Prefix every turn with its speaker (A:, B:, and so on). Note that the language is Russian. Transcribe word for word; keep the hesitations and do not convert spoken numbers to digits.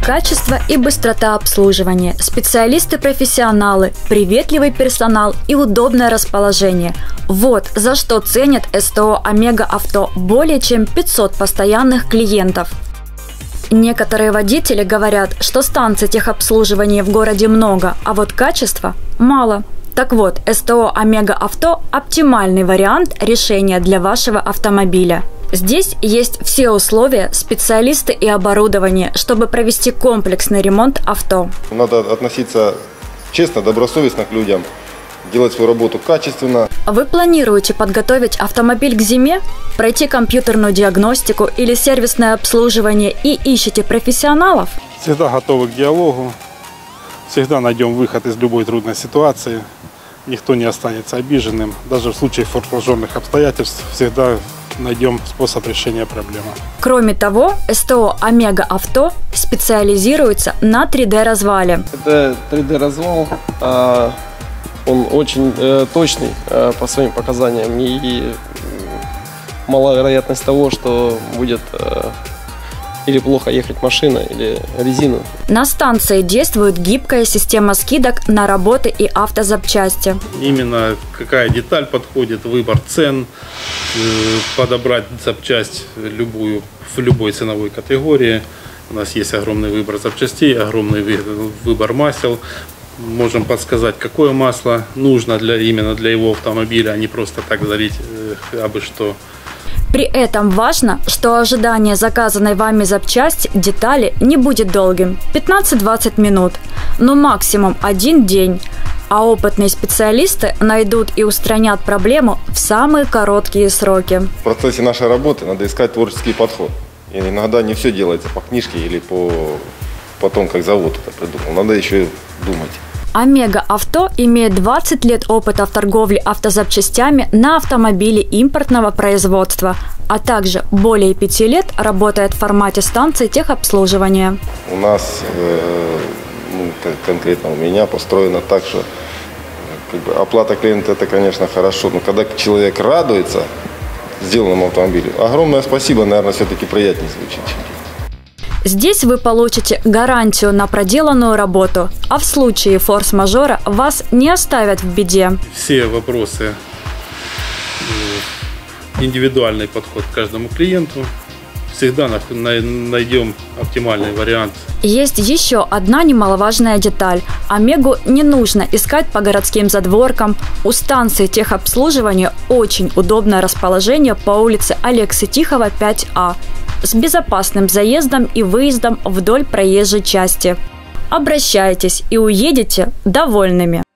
A: Качество и быстрота обслуживания, специалисты-профессионалы, приветливый персонал и удобное расположение. Вот за что ценят СТО «Омега Авто» более чем пятьсот постоянных клиентов. Некоторые водители говорят, что станций техобслуживания в городе много, а вот качества мало. Так вот, СТО «Омега Авто» – оптимальный вариант решения для вашего автомобиля. Здесь есть все условия, специалисты и оборудование, чтобы провести комплексный ремонт авто.
B: Надо относиться честно, добросовестно к людям, делать свою работу качественно.
A: Вы планируете подготовить автомобиль к зиме, пройти компьютерную диагностику или сервисное обслуживание и ищете профессионалов?
C: Всегда готовы к диалогу, всегда найдем выход из любой трудной ситуации. Никто не останется обиженным. Даже в случае форс-мажорных обстоятельств всегда найдем способ решения проблемы.
A: Кроме того, СТО «Омега Авто» специализируется на три дэ развале.
D: Это три дэ развал, он очень точный по своим показаниям и мала вероятность того, что будет или плохо ехать машина, или резина. На
A: станции действует гибкая система скидок на работы и автозапчасти.
C: Именно какая деталь подходит, выбор цен, подобрать запчасть любую в любой ценовой категории. У нас есть огромный выбор запчастей, огромный выбор масел. Можем подсказать, какое масло нужно для, именно для его автомобиля, а не просто так залить абы что.
A: При этом важно, что ожидание заказанной вами запчасти, детали не будет долгим – пятнадцать-двадцать минут, но максимум один день. А опытные специалисты найдут и устранят проблему в самые короткие сроки.
B: В процессе нашей работы надо искать творческий подход. И иногда не все делается по книжке или по, по тому, как завод это придумал. Надо еще думать.
A: «Омега Авто» имеет двадцать лет опыта в торговле автозапчастями на автомобили импортного производства, а также более пяти лет работает в формате станции техобслуживания.
B: У нас, э, ну, конкретно у меня, построено так, что как бы, оплата клиента – это, конечно, хорошо, но когда человек радуется сделанному автомобилю, огромное спасибо, наверное, все-таки приятнее звучит.
A: Здесь вы получите гарантию на проделанную работу, а в случае форс-мажора вас не оставят в беде.
C: Все вопросы, индивидуальный подход к каждому клиенту. Всегда найдем оптимальный вариант.
A: Есть еще одна немаловажная деталь. «Омегу» не нужно искать по городским задворкам. У станции техобслуживания очень удобное расположение по улице Алексы Тихого, пять А. с безопасным заездом и выездом вдоль проезжей части. Обращайтесь и уедете довольными.